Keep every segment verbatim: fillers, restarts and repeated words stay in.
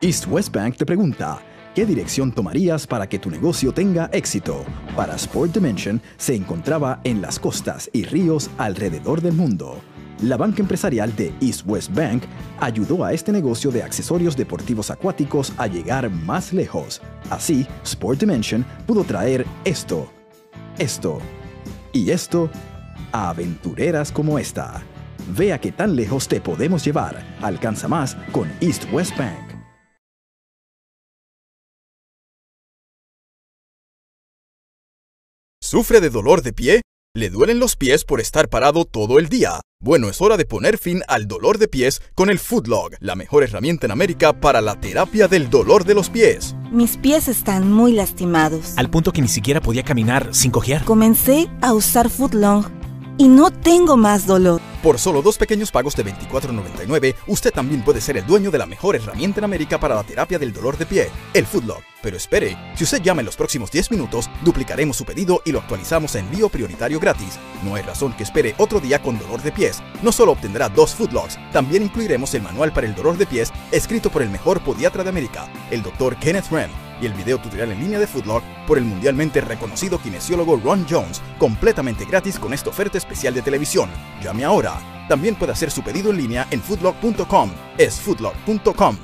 East West Bank te pregunta, ¿qué dirección tomarías para que tu negocio tenga éxito? Para Sport Dimension se encontraba en las costas y ríos alrededor del mundo. La banca empresarial de East West Bank ayudó a este negocio de accesorios deportivos acuáticos a llegar más lejos. Así, Sport Dimension pudo traer esto, esto y esto a aventureras como esta. Vea qué tan lejos te podemos llevar. Alcanza más con East West Bank. ¿Sufre de dolor de pie? ¿Le duelen los pies por estar parado todo el día? Bueno, es hora de poner fin al dolor de pies con el Footlog, la mejor herramienta en América para la terapia del dolor de los pies. Mis pies están muy lastimados. Al punto que ni siquiera podía caminar sin cojear. Comencé a usar Footlong y no tengo más dolor. Por solo dos pequeños pagos de veinticuatro noventa y nueve, usted también puede ser el dueño de la mejor herramienta en América para la terapia del dolor de pie, el Footlog. Pero espere, si usted llama en los próximos diez minutos, duplicaremos su pedido y lo actualizamos en envío prioritario gratis. No hay razón que espere otro día con dolor de pies. No solo obtendrá dos Footlogs, también incluiremos el manual para el dolor de pies escrito por el mejor podiatra de América, el doctor Kenneth Rem, y el video tutorial en línea de Footlog por el mundialmente reconocido kinesiólogo Ron Jones, completamente gratis con esta oferta especial de televisión. Llame ahora. También puede hacer su pedido en línea en footlog punto com. Es footlog punto com.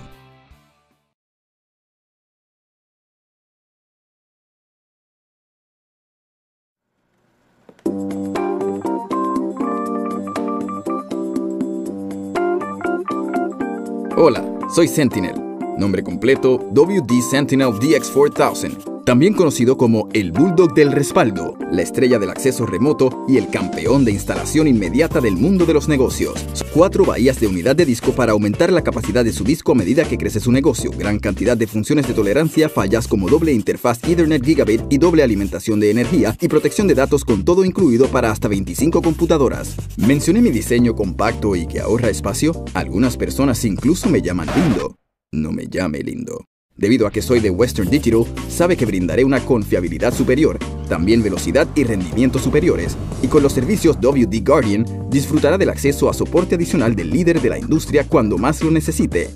Hola, soy Sentinel. Nombre completo W D Sentinel D X cuatro mil. También conocido como el Bulldog del respaldo, la estrella del acceso remoto y el campeón de instalación inmediata del mundo de los negocios. Cuatro bahías de unidad de disco para aumentar la capacidad de su disco a medida que crece su negocio. Gran cantidad de funciones de tolerancia, fallas como doble interfaz Ethernet Gigabit y doble alimentación de energía y protección de datos con todo incluido para hasta veinticinco computadoras. ¿Mencioné mi diseño compacto y que ahorra espacio? Algunas personas incluso me llaman lindo. No me llame lindo. Debido a que soy de Western Digital, sabe que brindaré una confiabilidad superior, también velocidad y rendimiento superiores, y con los servicios W D Guardian disfrutará del acceso a soporte adicional del líder de la industria cuando más lo necesite.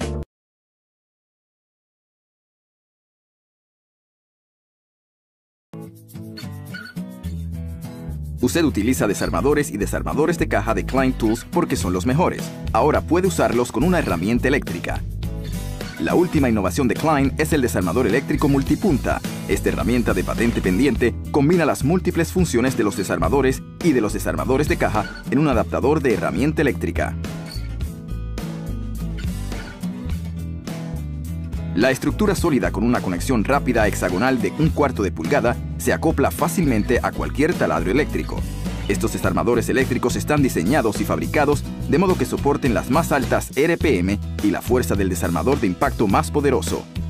Usted utiliza desarmadores y desarmadores de caja de Klein Tools porque son los mejores. Ahora puede usarlos con una herramienta eléctrica. La última innovación de Klein es el desarmador eléctrico multipunta. Esta herramienta de patente pendiente combina las múltiples funciones de los desarmadores y de los desarmadores de caja en un adaptador de herramienta eléctrica. La estructura sólida con una conexión rápida hexagonal de un cuarto de pulgada se acopla fácilmente a cualquier taladro eléctrico. Estos desarmadores eléctricos están diseñados y fabricados de modo que soporten las más altas R P M y la fuerza del desarmador de impacto más poderoso.